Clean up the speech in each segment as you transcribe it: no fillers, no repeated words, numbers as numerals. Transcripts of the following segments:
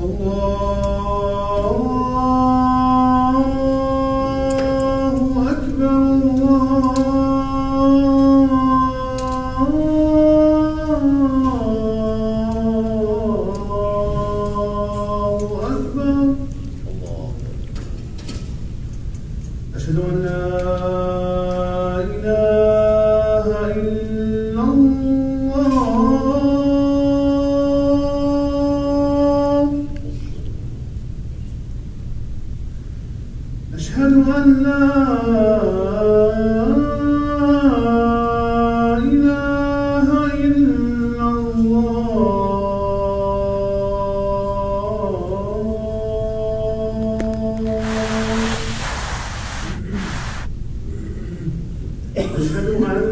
أشهد أن لا إله إلا الله. أشهد أن لا إله إلا الله. أشهد أن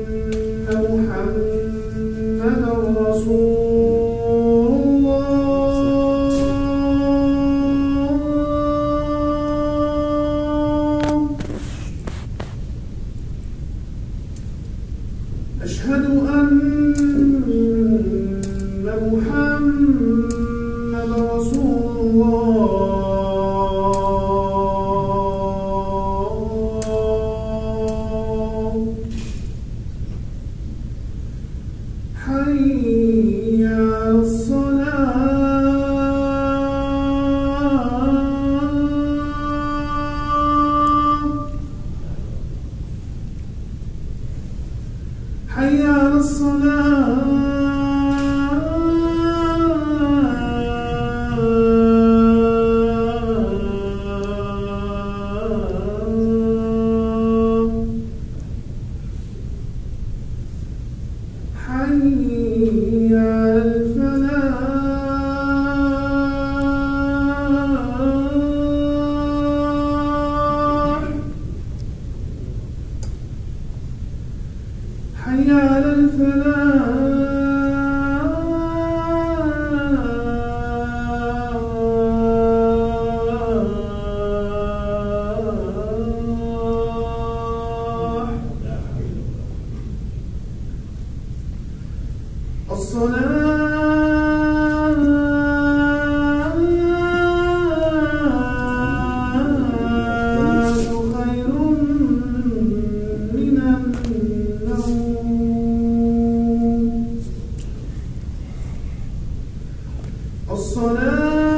محمدًا رسول الله. أشهد أن محمدًا رسول الله. حي على الصلاة. حي على الصلاة. حي على الفلاح. حي على الفلاح. الصلاة خير من النوم. الصلاة